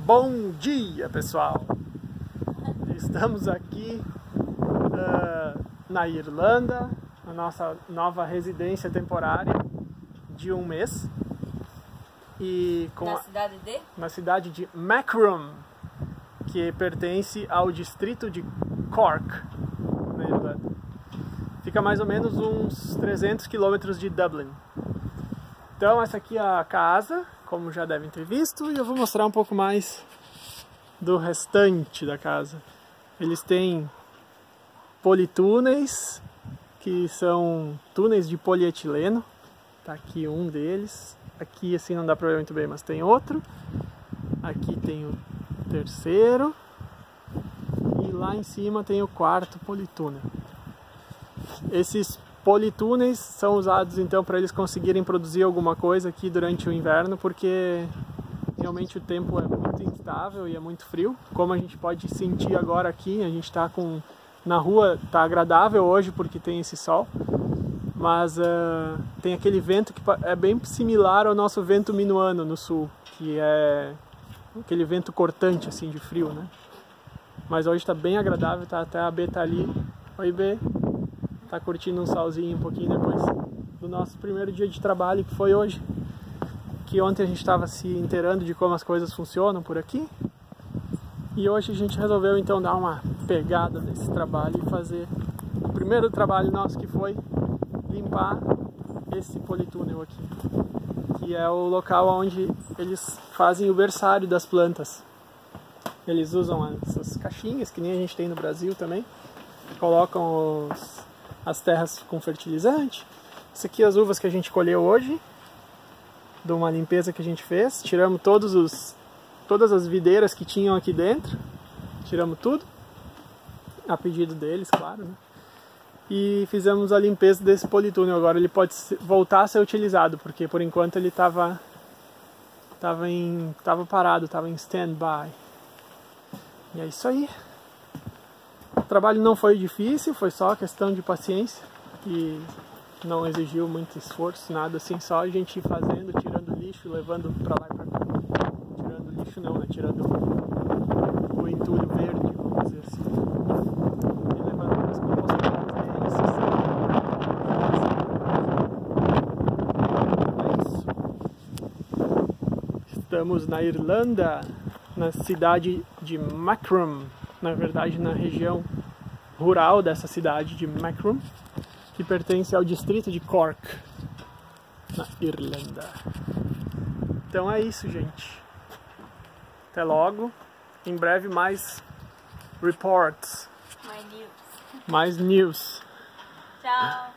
Bom dia, pessoal! Estamos aqui na Irlanda, na nossa nova residência temporária de um mês. E na cidade de Macroom, que pertence ao distrito de Cork, na Irlanda. Fica mais ou menos uns 300 quilômetros de Dublin. Então essa aqui é a casa, como já devem ter visto, e eu vou mostrar um pouco mais do restante da casa. Eles têm politúneis, que são túneis de polietileno. Tá aqui um deles. Aqui assim não dá pra ver muito bem, mas tem outro. Aqui tem o terceiro. E lá em cima tem o quarto politúnel. Esses politúneis são usados então para eles conseguirem produzir alguma coisa aqui durante o inverno, porque realmente o tempo é muito instável e é muito frio. Como a gente pode sentir agora aqui, a gente está na rua, tá agradável hoje porque tem esse sol, mas tem aquele vento que é bem similar ao nosso vento minuano no sul, que é aquele vento cortante assim de frio, né? Mas hoje está bem agradável, tá, até a B tá ali. Oi, B. Tá curtindo um solzinho um pouquinho depois do nosso primeiro dia de trabalho, que foi hoje. Que ontem a gente estava se inteirando de como as coisas funcionam por aqui. E hoje a gente resolveu então dar uma pegada nesse trabalho e fazer o primeiro trabalho nosso, que foi limpar esse politúnel aqui. Que é o local onde eles fazem o berçário das plantas. Eles usam essas caixinhas, que nem a gente tem no Brasil também. Colocam as terras com fertilizante. Isso aqui as uvas que a gente colheu hoje, de uma limpeza que a gente fez. Tiramos todas as videiras que tinham aqui dentro. Tiramos tudo, a pedido deles, claro, né? E fizemos a limpeza desse politúnel. Agora ele pode voltar a ser utilizado, porque por enquanto ele estava parado, estava em stand-by. E é isso aí. O trabalho não foi difícil, foi só questão de paciência e não exigiu muito esforço, nada assim, só a gente ir fazendo, tirando lixo, levando pra lá e pra cá. Tirando lixo não, né? Tirando o entulho verde, vamos dizer assim. E levando para as compostagens deles. É isso. Estamos na Irlanda, na cidade de Macroom. Na verdade, na região rural dessa cidade de Macroom, que pertence ao distrito de Cork, na Irlanda. Então é isso, gente. Até logo. Em breve mais reports. Mais news. Mais news. Tchau.